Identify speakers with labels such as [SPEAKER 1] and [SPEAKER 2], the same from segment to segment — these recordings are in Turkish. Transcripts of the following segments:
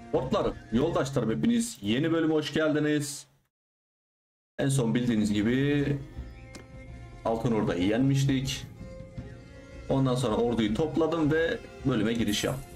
[SPEAKER 1] Botlar, yoldaşlarım hepiniz yeni bölüme hoş geldiniz. En son bildiğiniz gibi Altın Ordu'yu yenmiştik. Ondan sonra orduyu topladım ve bölüme giriş yaptım.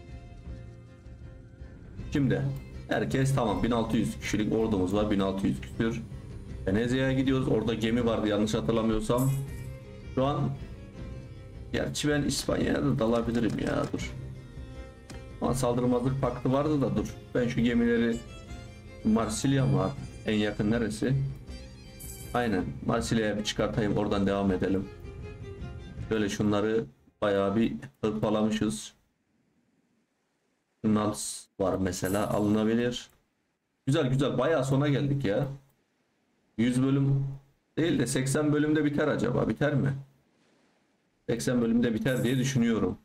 [SPEAKER 1] Şimdi herkes tamam, 1600 kişilik ordumuz var, 1600 küsür. Venezia'ya gidiyoruz. Orada gemi vardı yanlış hatırlamıyorsam. Şu an gerçi ben İspanya'ya da dalabilirim ya, dur. Ama saldırmazlık paktı vardı da dur. Ben şu gemileri, Marsilya mı en yakın neresi? Aynen, Marsilya'ya bir çıkartayım, oradan devam edelim. Böyle şunları bayağı bir hırpalamışız. Nals var mesela, alınabilir. Güzel güzel, bayağı sona geldik ya. 100 bölüm değil de 80 bölümde biter acaba, biter mi? 80 bölümde biter diye düşünüyorum.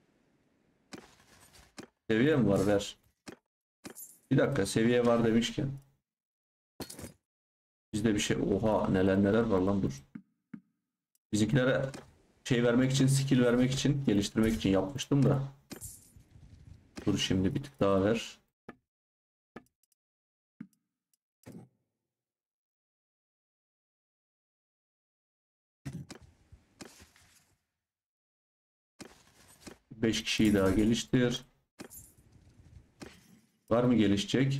[SPEAKER 1] Seviye mi var, ver. Bir dakika, seviye var demişken. Bizde bir şey, oha neler neler var lan, dur. Bizimkilere şey vermek için, skill vermek için, geliştirmek için yapmıştım da. Dur şimdi bir tık daha ver. Beş kişiyi daha geliştir. Var mı gelişecek?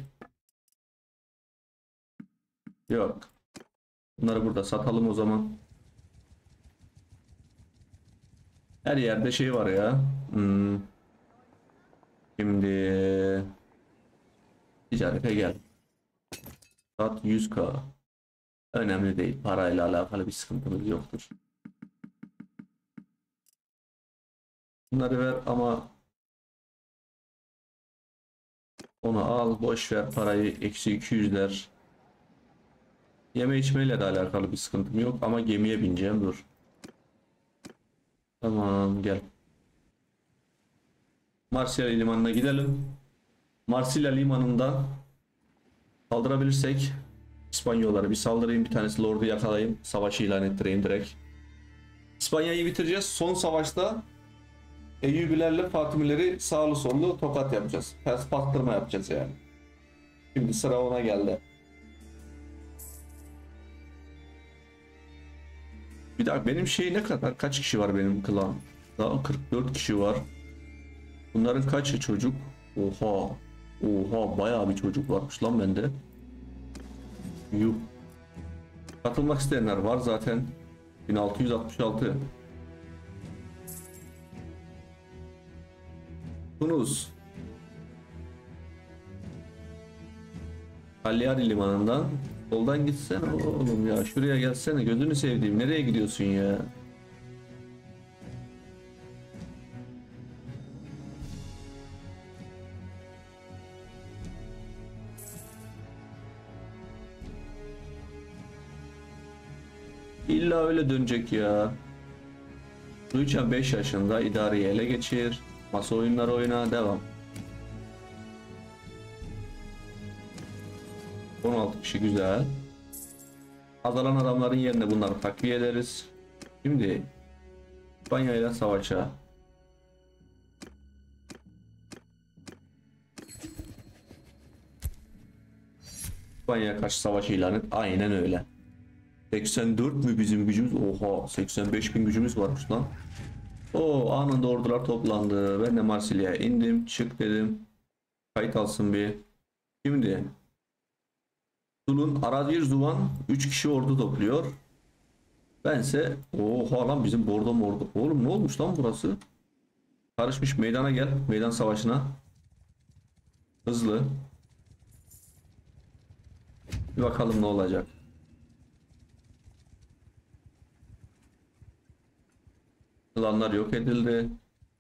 [SPEAKER 1] Yok. Bunları burada satalım o zaman. Her yerde şey var ya. Şimdi ticarete gel. Sat 100k. Önemli değil. Parayla alakalı bir sıkıntımız yoktur. Bunları ver ama onu al. Boş ver parayı. Eksi 200'ler. Yeme içmeyle de alakalı bir sıkıntım yok. Ama gemiye bineceğim. Dur. Tamam gel. Marsilya limanına gidelim. Marsilya limanında saldırabilirsek İspanyollara bir saldırayım. Bir tanesi lordu yakalayayım. Savaşı ilan ettireyim direkt. İspanya'yı bitireceğiz. Son savaşta Eyyubilerle Fatimileri sağlı sollu tokat yapacağız. Ters pattırma yapacağız yani. Şimdi sıra ona geldi. Bir dakika, benim şey ne kadar? Kaç kişi var benim klan? Daha 44 kişi var. Bunların kaçı çocuk? Oha. Oha, bayağı bir çocuk varmış lan bende. Yuh. Katılmak isteyenler var zaten. 1666. Tunus. Cagliari limanından soldan gitsene oğlum ya. Şuraya gelsene, gözünü sevdiğim. Nereye gidiyorsun ya? İlla öyle dönecek ya. Duycan 5 yaşında, idareyi ele geçir. Masa oyunları oyna, devam. 16 kişi, güzel. Azalan adamların yerine bunları takviye ederiz. Şimdi İspanya ile savaşa. İspanya'ya karşı savaş ilan et. Aynen öyle. 84 mü bizim gücümüz? Oha, 85 bin gücümüz varmış lan. O anında ordular toplandı. Ben de Marsilya'ya indim. Çık dedim. Kayıt alsın bir. Şimdi Sun'un Arazir Zuvan 3 kişi ordu topluyor. Bense oha lan, bizim bordo mordo. Oğlum ne olmuş lan burası? Karışmış, meydana gel. Meydan savaşına. Hızlı. Bir bakalım ne olacak. Klanlar yok edildi.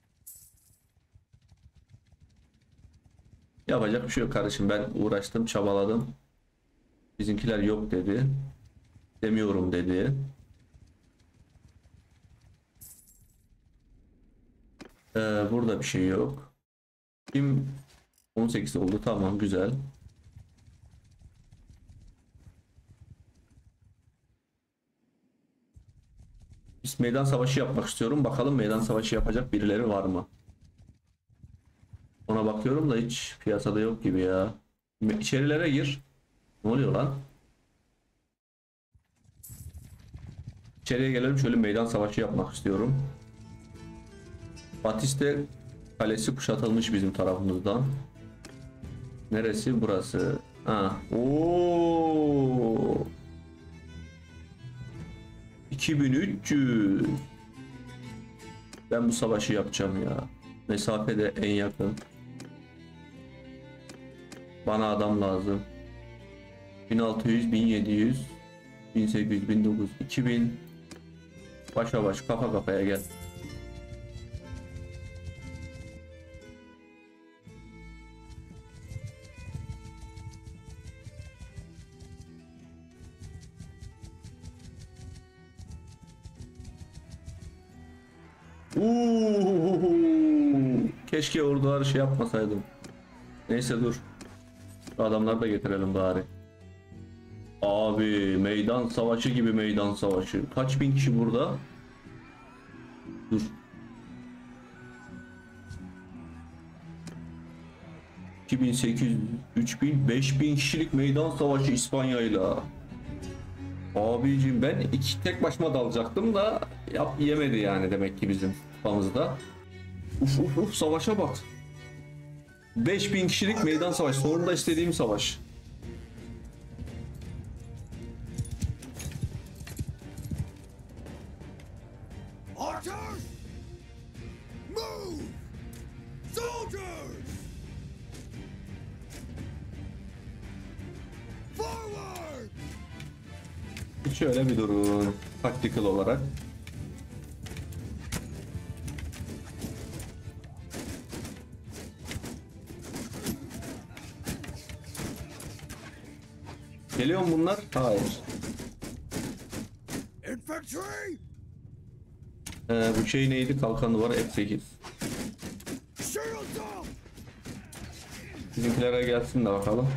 [SPEAKER 1] Yapacak bir şey yok kardeşim. Ben uğraştım, çabaladım. Bizimkiler yok dedi. Demiyorum dedi. Burada bir şey yok. Kim 18 oldu, tamam güzel. Biz meydan savaşı yapmak istiyorum. Bakalım meydan savaşı yapacak birileri var mı? Ona bakıyorum da hiç piyasada yok gibi ya. İçerilere gir. Ne oluyor lan? İçeriye gelelim, şöyle meydan savaşı yapmak istiyorum. Batiste kalesi kuşatılmış bizim tarafımızdan. Neresi burası? Ha. Oo. 2300. Ben bu savaşı yapacağım ya. Mesafede en yakın. Bana adam lazım. 1600, 1700, 1800, 1900, 2000. Başa baş, kafa kafaya gel. Keşke orduları şey yapmasaydım. Neyse dur. Adamları da getirelim bari. Abi meydan savaşı gibi meydan savaşı. Kaç bin kişi burada? Dur. 2800, 3000, 5000 kişilik meydan savaşı İspanya'yla. Abicim ben tek başıma dalacaktım da yemedi yani demek ki bizim kafamızda. Uf savaşa bak. 5000 kişilik meydan savaşı. Sonunda istediğim savaş.
[SPEAKER 2] Archers! Move! Soldiers! Forward!
[SPEAKER 1] Şöyle bir durun. Tactical olarak. Geliyor mu bunlar? Hayır.
[SPEAKER 2] Infantry!
[SPEAKER 1] Bu şey neydi? Kalkanı var. F8.
[SPEAKER 2] Shields up!
[SPEAKER 1] Bizimkilere gelsin de bakalım.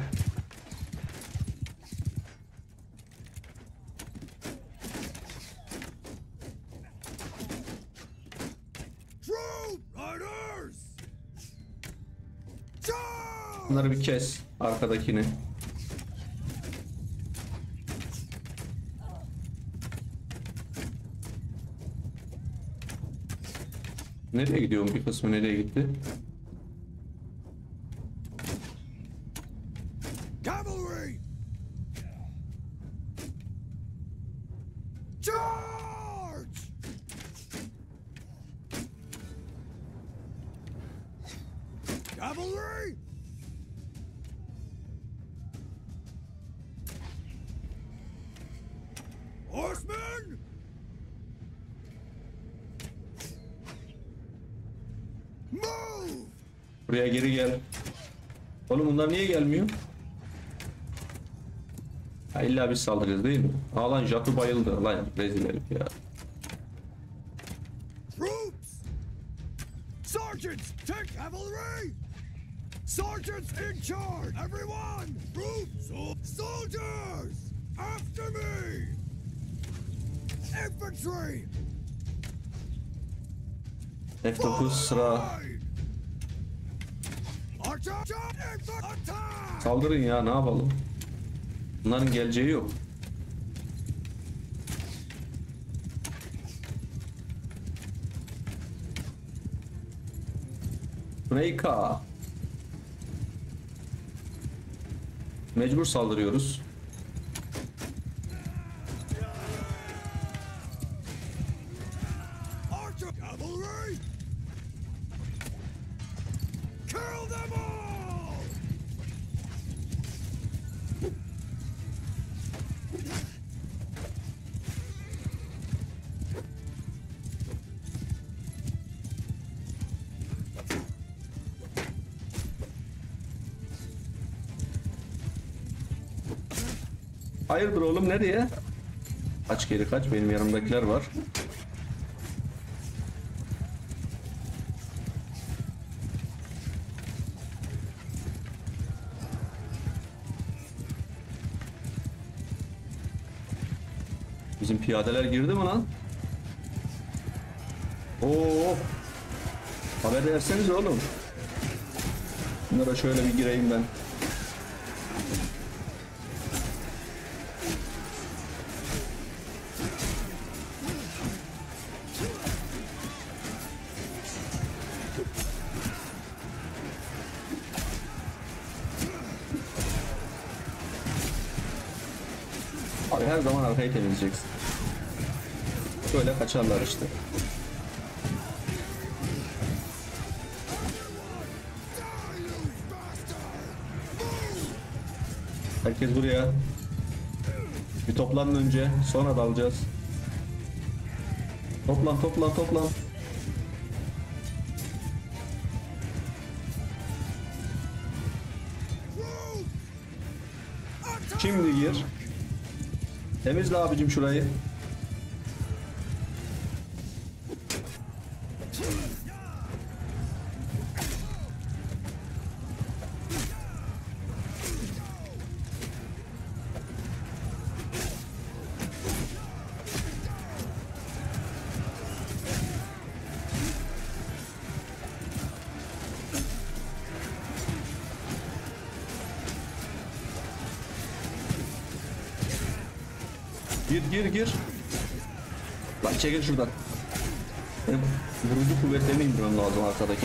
[SPEAKER 2] Troop riders! Charge!
[SPEAKER 1] Bunları bir kes. Arkadakini. Nereye gidiyorum? Bir kısmı nereye gitti?
[SPEAKER 2] Cavalry! Charge! Cavalry! Horsemen! Move!
[SPEAKER 1] Buraya geri gel. Oğlum bunlar niye gelmiyor? Ha, illa biz saldıracağız değil mi? Aa lan Jatu bayıldı. Lan rezil herif ya.
[SPEAKER 2] Troops! Sergeants, take cavalry! Sergeants in charge! Everyone! Troops! Soldiers! After me! Infantry!
[SPEAKER 1] F9 sıra.
[SPEAKER 2] Archer! Attack!
[SPEAKER 1] Saldırın ya, ne yapalım? Bunların geleceği yok. Reyka. Mecbur saldırıyoruz.
[SPEAKER 2] Archer! Cavalry! Kill them all!
[SPEAKER 1] Hayırdır oğlum, nereye? Kaç geri kaç, benim yanımdakiler var. Bizim piyadeler girdi mi lan? Oo! Haber versenize oğlum. Bunlara şöyle bir gireyim ben. Abi her zaman arkayı temizleyeceksin. Böyle kaçarlar işte. Herkes buraya. Bir toplanın önce, sonra dalacağız. Toplan, toplan, toplan. Şimdi gir. Temizle abicim şurayı. Gir gir gir. Lan çekil şuradan. Benim vurucu kuvvetlerini indirmem lazım arkadaki.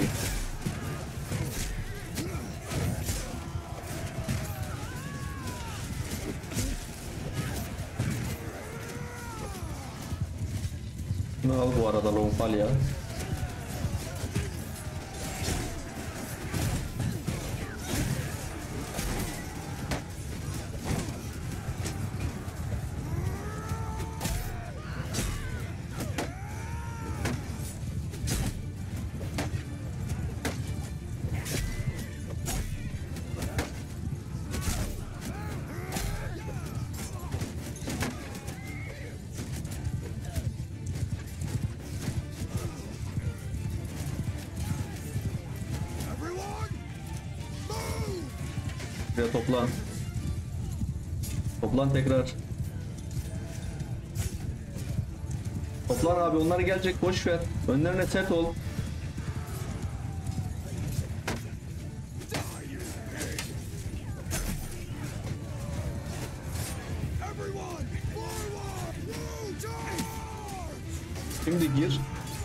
[SPEAKER 1] Şunu al bu arada Lonfal ya.
[SPEAKER 2] Everyone, move!
[SPEAKER 1] Buraya toplan. Toplan tekrar. Toplan abi, onlar gelecek, boş ver. Önlerine set ol.
[SPEAKER 2] Everyone, forward! Move, charge!
[SPEAKER 1] Şimdi gir.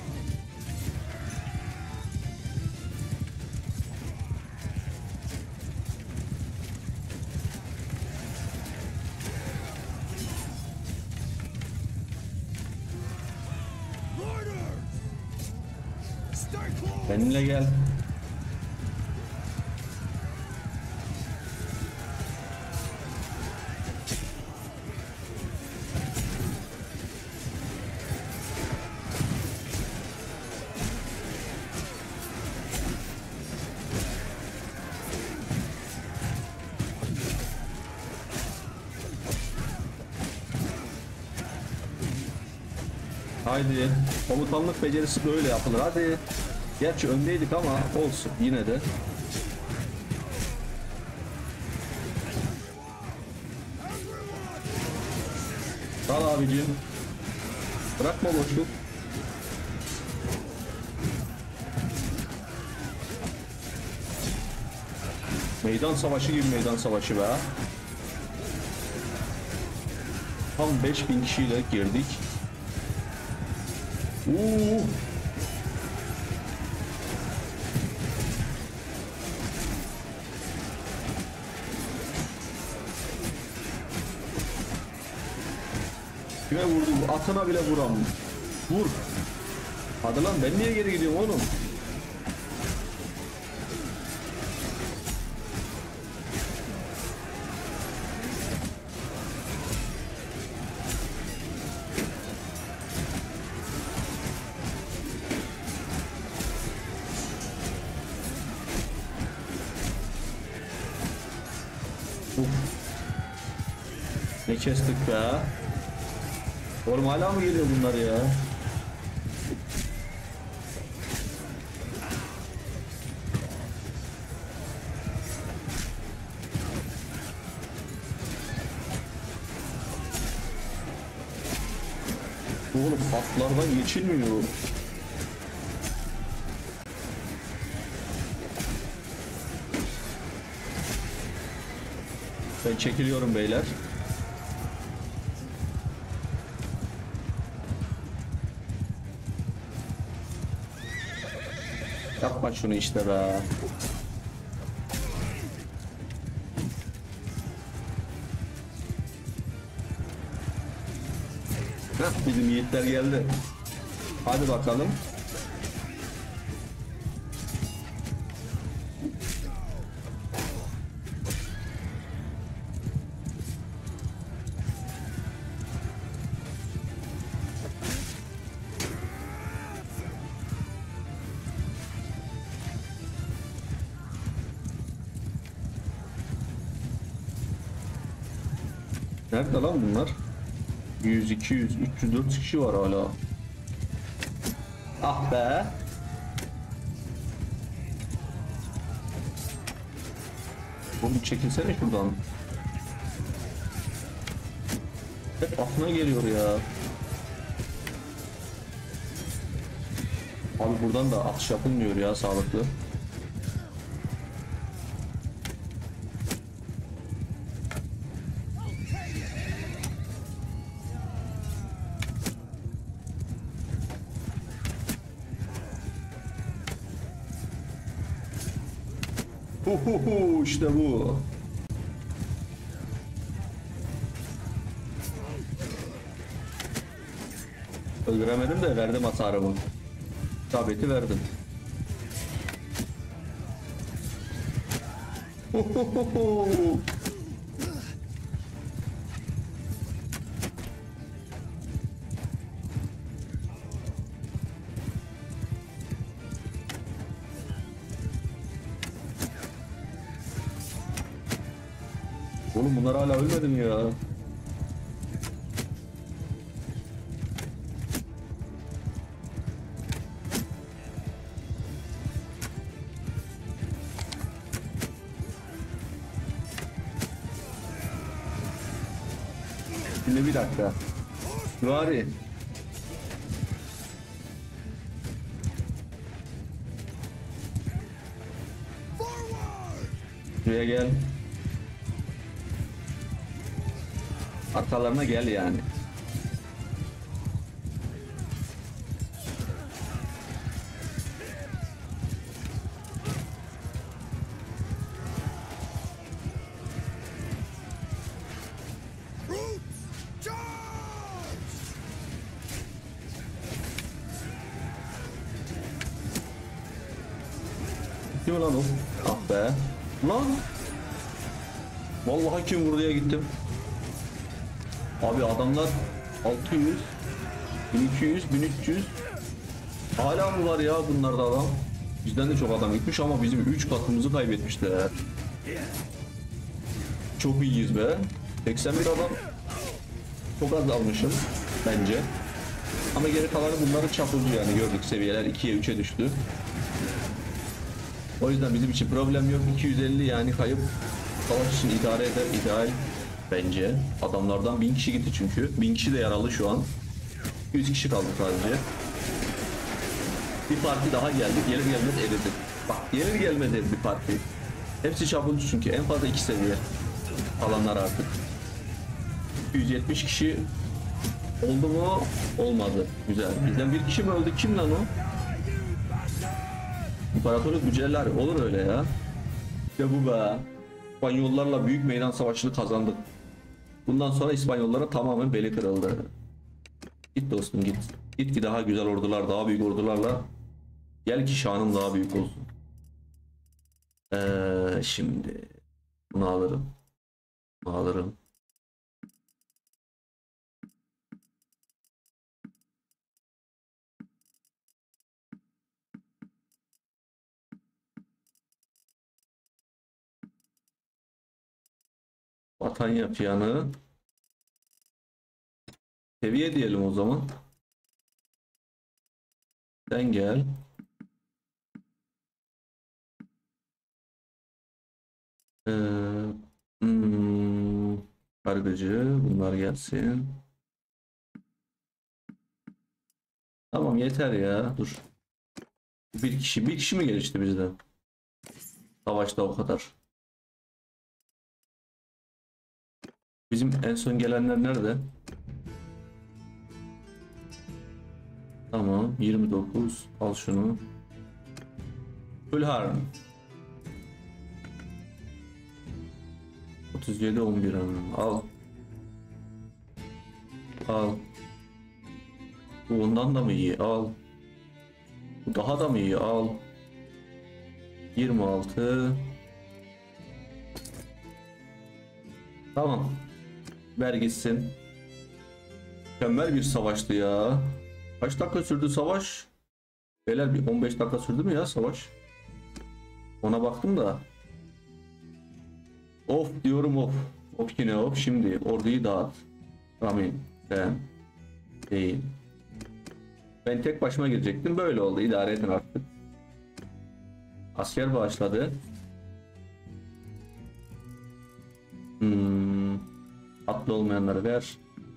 [SPEAKER 2] Riders! Stay close!
[SPEAKER 1] Benimle gel. Haydi. Komutanlık becerisi böyle yapılır. Hadi. Gerçi öndeydik ama olsun yine de. Sal abicim. Bırakma boşluk. Meydan savaşı gibi meydan savaşı be. Tam 5000 kişiyle girdik. Uuu. Kime vurdu? Atına bile vuram. Vur. Hadi lan, ben niye geri gidiyorum oğlum? Ne kestik be? Oğlum hala mı geliyor bunlar ya? Oğlum hatlardan geçilmiyor. Ben çekiliyorum beyler. Yapma şunu işte be. Heh, bizim yiğitler geldi. Hadi bakalım. Nerede lan bunlar? 100, 200, 304 kişi var hala. Ah be. Oğlum çekilsene şuradan. Hep aklına geliyor ya. Abi buradan da atış yapılmıyor ya sağlıklı. Huhuhu, işte bu. Öldüremedim de verdim hasarımı. İsabeti verdim. Huhuhu. Oğlum bunlar hala ölmedi mi ya? Şimdi bir dakika. Süvari.
[SPEAKER 2] Forward!
[SPEAKER 1] Şuraya gel. Arkalarına gel yani.
[SPEAKER 2] Troops, charge!
[SPEAKER 1] Kim lan o? Ah be. Lan. Vallahi kim vurdu ya gittim. Abi adamlar 600, 1200, 1300. Hala mı var ya bunlarda adam? Bizden de çok adam gitmiş ama bizim 3 katımızı kaybetmişler. Çok iyiyiz be. 81 adam. Çok az almışım bence. Ama geri kalanı bunların çapulcu yani gördük, seviyeler 2'ye 3'e düştü. O yüzden bizim için problem yok. 250 yani kayıp savaş için idare eder, ideal bence. Adamlardan 1000 kişi gitti çünkü. 1000 kişi de yaralı şu an. 100 kişi kaldı sadece. Bir parti daha geldi. Gelir gelmez eridi. Bak gelir gelmez eridi bir parti. Hepsi çapulcu çünkü. En fazla 2 seviye alanlar artık. 170 kişi oldu mu? Olmadı. Güzel. Bizden bir kişi mi öldü? Kim lan o? İmparatorluk Mücellar. Olur öyle ya. İşte bu be. İspanyollarla büyük meydan savaşını kazandık. Bundan sonra İspanyollara tamamen beli kırıldı. Git dostum git. Git ki daha güzel ordular, daha büyük ordularla gel ki şanın daha büyük olsun. Şimdi bunu alırım. Bunu alırım. Batanya piyanı. Seviye diyelim o zaman. Sen gel. Ee, Kargıcı bunlar gelsin. Tamam yeter ya dur. Bir kişi mi gelişti bizden? Savaşta o kadar. Bizim en son gelenler nerede? Tamam 29. Al şunu. Fulharm. 37 11 al. Al. Bu ondan da mı iyi? Al. Bu daha da mı iyi? Al. 26. Tamam. Ver gitsin. Mükemmel bir savaştı ya. Kaç dakika sürdü savaş? Beyler bir 15 dakika sürdü mü ya savaş? Ona baktım da. Of diyorum of. Of yine of. Şimdi orduyu dağıt. Ramin. Sen. Değil. Ben tek başıma girecektim. Böyle oldu. İdare edin artık. Asker bağışladı. Atlı olmayanları ver.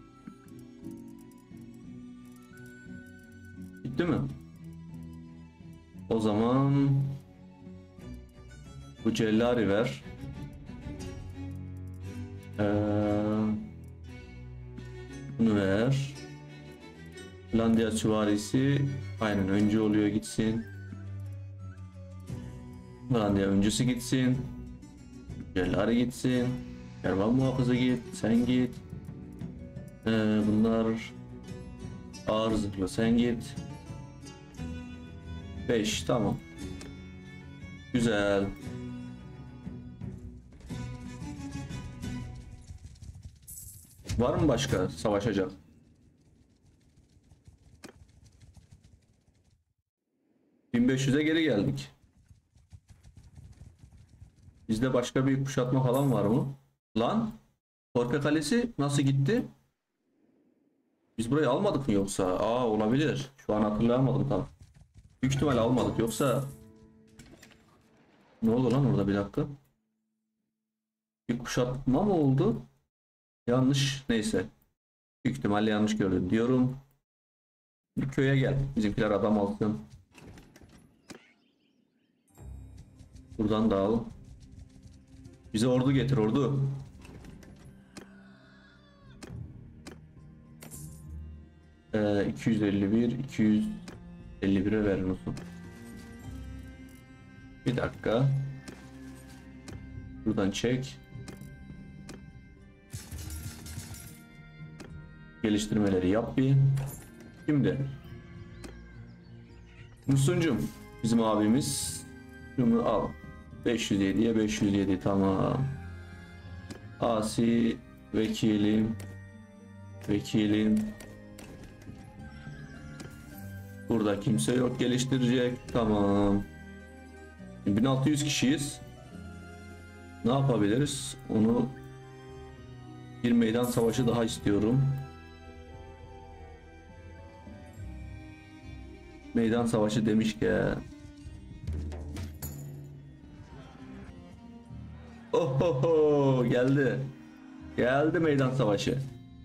[SPEAKER 1] Bitti mi? O zaman bu Cellari ver. Bunu ver. Landia süvarisi aynen önce oluyor gitsin. Landia öncüsü gitsin. Cellari gitsin. Kervan muhafızı git. Sen git. Bunlar ağır zırhlı sen git. 5 tamam. Güzel. Var mı başka savaşacak? ...1500'e geri geldik. Bizde başka bir kuşatma falan var mı? Lan Korpe Kalesi nasıl gitti? Biz burayı almadık mı yoksa? Aa olabilir. Şu an hatırlayamadım tam. Büyük ihtimal almadık yoksa... Ne oldu lan orada bir dakika? Bir kuşatma mı oldu? Yanlış neyse. Büyük ihtimalle yanlış gördüm diyorum. Bir köye gel. Bizimkiler adam alsın. Buradan da al. Bize ordu getir ordu. Ee, 251'e verin olsun. Bir dakika. Buradan çek. Geliştirmeleri yap bir. Şimdi Musuncum bizim abimiz şunu al. 507'ye 507 tamam. Asi vekilim. Burada kimse yok geliştirecek. Tamam. 1600 kişiyiz. Ne yapabiliriz? Onu bir meydan savaşı daha istiyorum. Meydan savaşı demişken. Ohoho geldi. Geldi meydan savaşı.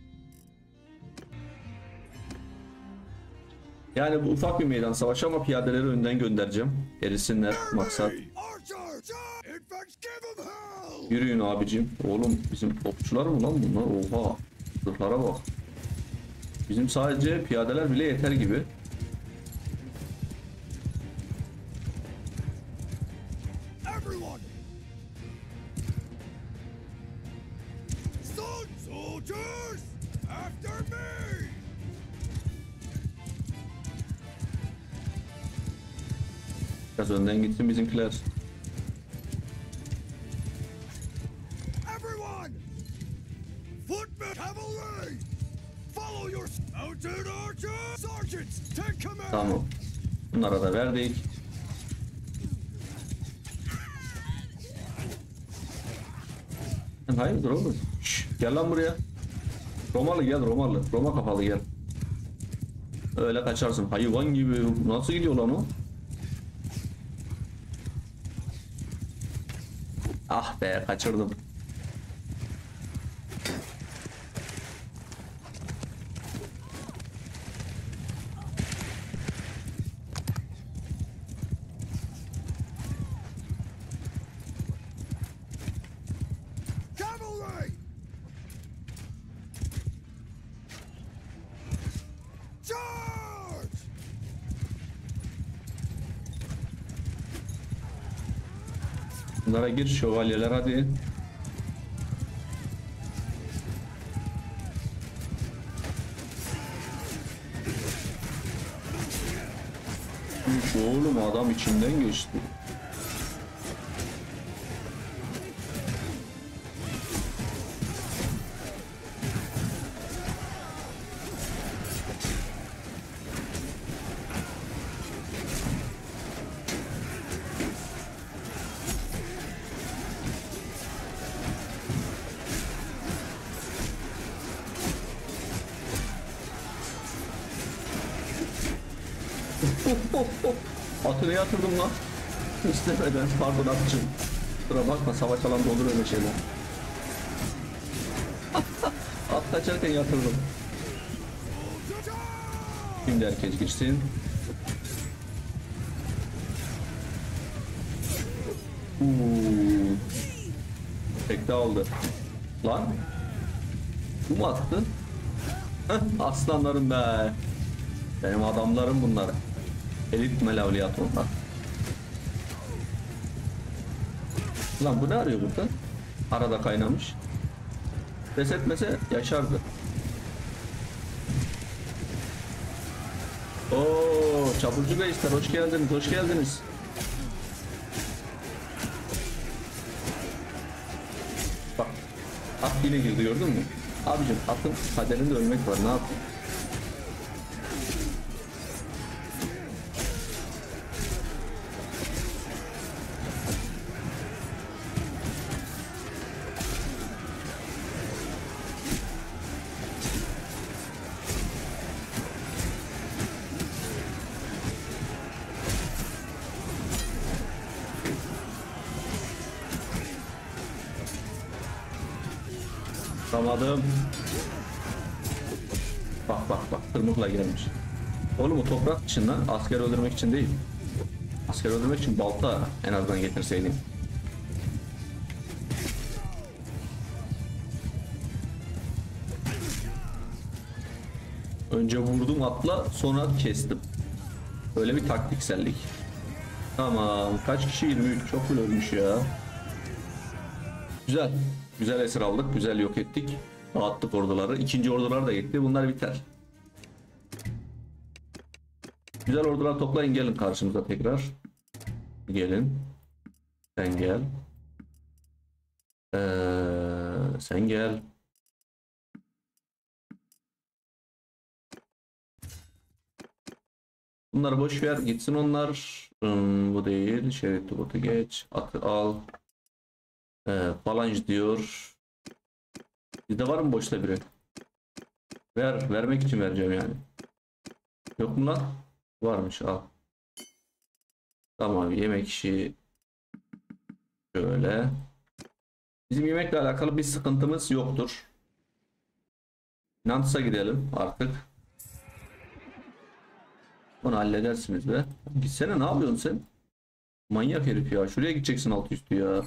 [SPEAKER 1] Yani bu ufak bir meydan savaşı ama piyadeleri önden göndereceğim. Erisinler maksat. Yürüyün abicim. Oğlum bizim okçular mı lan bunlar? Oha. Zırhlara bak. Bizim sadece piyadeler bile yeter gibi.
[SPEAKER 2] Soldiers, after me!
[SPEAKER 1] Biraz önden gitsin bizimkiler.
[SPEAKER 2] Everyone! Footmen, cavalry! Follow your mounted archers! Sergeants, take command!
[SPEAKER 1] Tamam. Bunlara da verdik. Hayırdır oğlum? Şşş, gel lan buraya. Romalı gel Romalı. Roma kafalı gel. Öyle kaçarsın. Hayvan gibi. Nasıl gidiyor lan o? Ah be kaçırdım.
[SPEAKER 2] Cavalry!
[SPEAKER 1] Bunlara gir şövalyeler hadi. Oğlum adam içinden geçti. Atı ne yatırdım lan? İstemeden, pardon atçım. Kusura bakma, savaş alanında olur öyle şeyler. At kaçarken yatırdım. Şimdi herkes girsin. Tekte aldı. Lan. Bu mu attı? Heh, aslanlarım be. Benim adamlarım bunlar. Elit melavliyat onlar. Lan bu ne arıyor burada? Arada kaynamış. Pes etmese yaşardı. Oo, çapulcu beyler hoş geldiniz, hoş geldiniz. Bak, at yine girdi gördün mü? Abicim atın kaderinde ölmek var, ne yapayım? Tutamadım. Bak bak bak, tırmıkla gelmiş. Oğlum o toprak için lan, asker öldürmek için değil. Asker öldürmek için balta en azından getirseydim. Önce vurdum atla, sonra kestim. Böyle bir taktiksellik. Tamam, kaç kişi? 23, çok bile ölmüş ya. Güzel. Güzel esir aldık, güzel yok ettik. Dağıttık orduları. İkinci ordular da gitti. Bunlar biter. Güzel ordular toplayın, gelin karşımıza tekrar. Gelin. Sen gel. Sen gel. Bunları boş ver, gitsin onlar. Bu değil. Şerit botu geç. Atı al. Falanj diyor. Bizde var mı boşta biri? Ver, vermek için vereceğim yani. Yok mu lan? Varmış, al. Tamam, yemek işi şöyle. Bizim yemekle alakalı bir sıkıntımız yoktur. Nantus'a gidelim artık. Onu halledersiniz be. Gitsene, ne yapıyorsun sen? Manyak herif ya. Şuraya gideceksin alt üstü ya.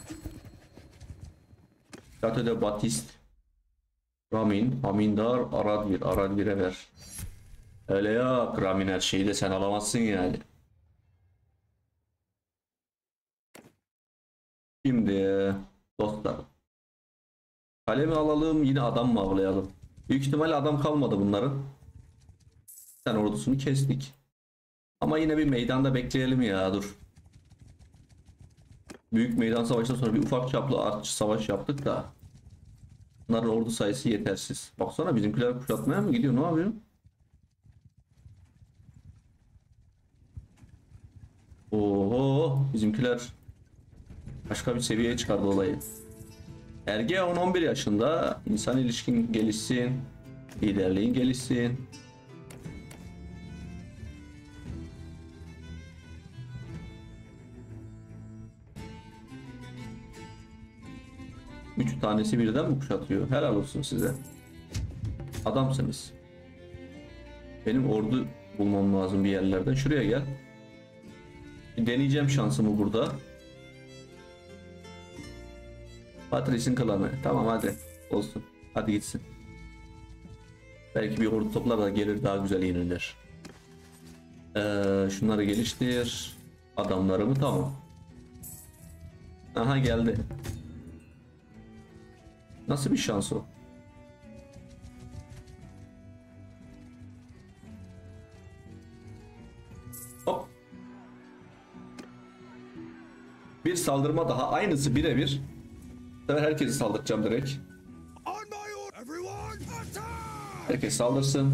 [SPEAKER 1] Chateau Batiste. Ramin, Hamindar, Aradbir. Aradbir'e ver. Öyle ya, Ramin, her şeyi de sen alamazsın yani. Şimdi dostlar. Kalemi alalım, yine adam mı avlayalım? Büyük ihtimalle adam kalmadı bunların. Sen ordusunu kestik. Ama yine bir meydanda bekleyelim ya, dur. Büyük meydan savaşından sonra bir ufak çaplı artçı savaş yaptık da. Bunların ordu sayısı yetersiz. Baksana, bizimkiler kuşatmaya mı gidiyor, ne yapıyor? Oho, bizimkiler başka bir seviyeye çıkardı olayı. Erge 10-11 yaşında, insan ilişkin gelişsin, liderliğin gelişsin. Üç tanesi birden mi kuşatıyor? Helal olsun size. Adamsınız. Benim ordu bulmam lazım bir yerlerden. Şuraya gel. Bir deneyeceğim şansımı burada. Patrice'in klanı. Tamam hadi. Olsun. Hadi gitsin. Belki bir ordu toplar da gelir, daha güzel yenirler. Şunları geliştir. Adamlarımı tamam. Aha geldi. Nasıl bir şans o? Hop. Bir saldırma daha. Aynısı birebir. Bu sefer herkesi saldıracağım direkt.
[SPEAKER 2] On my order, everyone, attack!
[SPEAKER 1] Herkes saldırsın.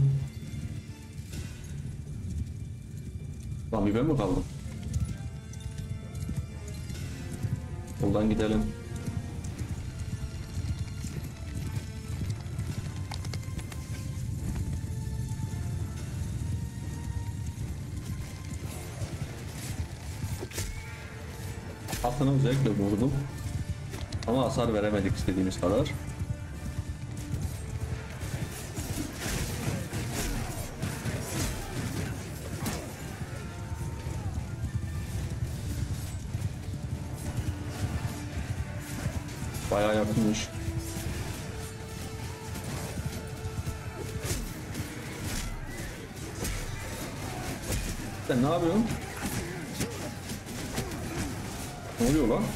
[SPEAKER 1] Lan bir ben mi kaldım? Buradan gidelim. Atını özellikle vurdum. Ama hasar veremedik istediğimiz kadar. Bayağı yakınmış. Sen ne yapıyorsun? Ne oluyor lan?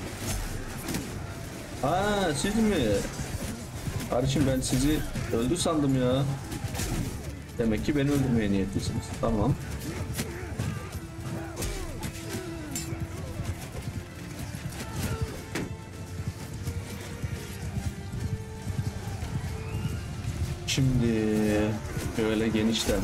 [SPEAKER 1] Aa, siz mi? Kardeşim ben sizi öldü sandım ya. Demek ki beni öldürmeye niyetlisiniz. Tamam. Şimdi şöyle genişten.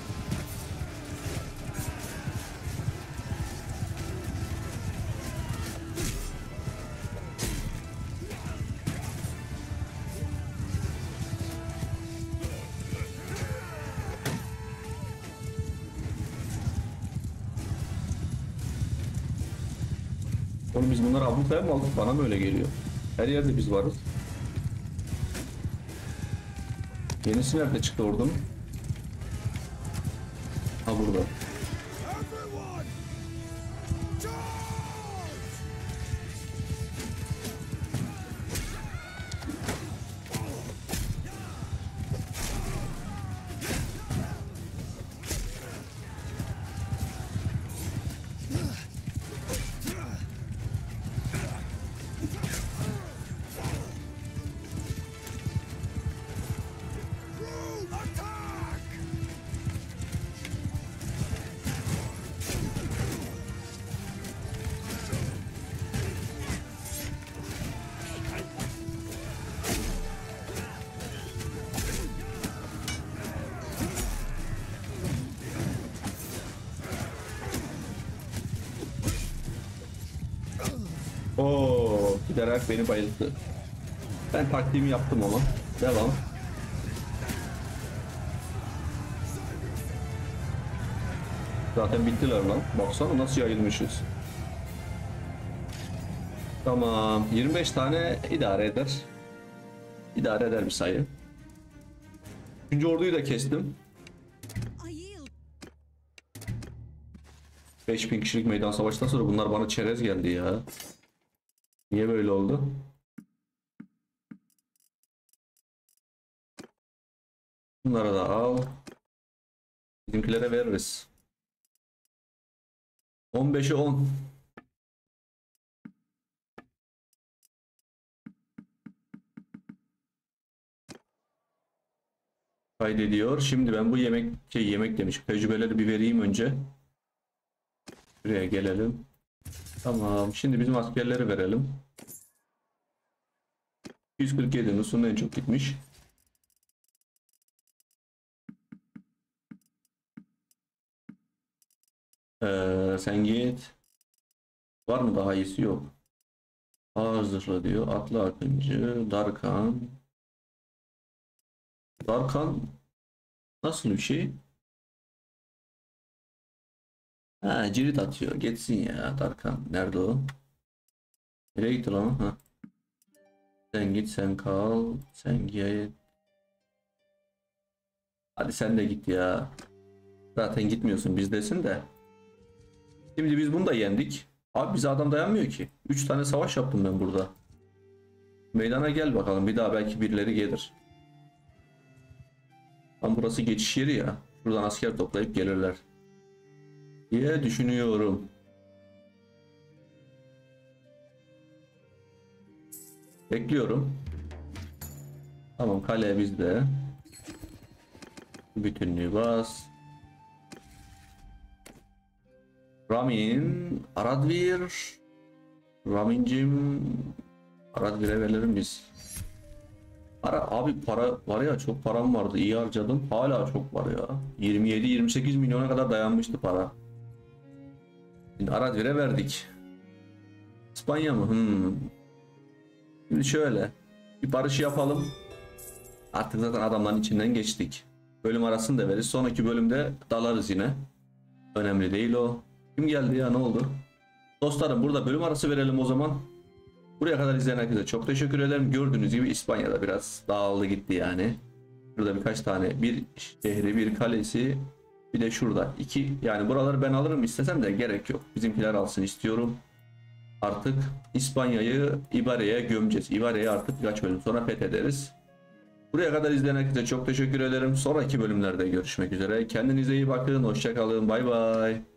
[SPEAKER 1] Oğlum biz bunları ablukaya mı aldık? Bana mı öyle geliyor? Her yerde biz varız. Yenisi nerede çıktı oradan? Ha burada.
[SPEAKER 2] Everyone, charge! Crew, attack!
[SPEAKER 1] Oo, giderek beni bayılttı. Ben taktiğimi yaptım ama. Devam. Zaten bittiler lan. Baksana nasıl yayılmışız. Tamam. 25 tane idare eder. İdare eder bir sayı. 3. orduyu da kestim. 5000 kişilik meydan savaştan sonra bunlar bana çerez geldi ya. Niye böyle oldu? Bunları da al. Bizimkilere veririz. 15'e 10. Kaydediyor. Şimdi ben bu yemek demiş. Tecrübeleri bir vereyim önce. Buraya gelelim. Tamam. Şimdi bizim askerleri verelim. 247 Nusun'un en çok gitmiş. Sen git. Var mı daha iyisi? Yok. Ağır zırhlı diyor. Atlı Akıncı. Darkan. Darkan nasıl bir şey? Ha, cirit atıyor. Geçsin ya Darkan. Nerede o? Nereye gitti lan? Ha. Sen git, sen kal. Sen git. Hadi sen de git ya. Zaten gitmiyorsun, bizdesin de. Şimdi biz bunu da yendik. Abi bize adam dayanmıyor ki. 3 tane savaş yaptım ben burada. Meydana gel bakalım. Bir daha belki birileri gelir. Tam burası geçiş yeri ya. Buradan asker toplayıp gelirler diye düşünüyorum. Bekliyorum. Tamam, kale bizde. Bütünlüğü bas. Ramin, Aradvir. Ramin'cim, Aradvir'e verelim biz. Abi para var ya, çok param vardı, iyi harcadım, hala çok var ya. 27-28 milyona kadar dayanmıştı para. Şimdi Aradvir'e verdik. İspanya mı? Şimdi şöyle bir barış yapalım. Artık zaten adamların içinden geçtik. Bölüm arasını da veririz. Sonraki bölümde dalarız yine. Önemli değil o. Kim geldi ya, ne oldu? Dostlarım, burada bölüm arası verelim o zaman. Buraya kadar izleyen herkese çok teşekkür ederim. Gördüğünüz gibi İspanya'da biraz dağıldı gitti yani. Burada birkaç tane, bir şehri, bir kalesi, bir de şurada. İki, yani buraları ben alırım istesem de gerek yok. Bizimkiler alsın istiyorum. Artık İspanya'yı İbare'ye gömeceğiz. İbare'yi artık birkaç bölüm sonra fethederiz. Buraya kadar izleyen herkese çok teşekkür ederim. Sonraki bölümlerde görüşmek üzere. Kendinize iyi bakın. Hoşça kalın. Bay bay.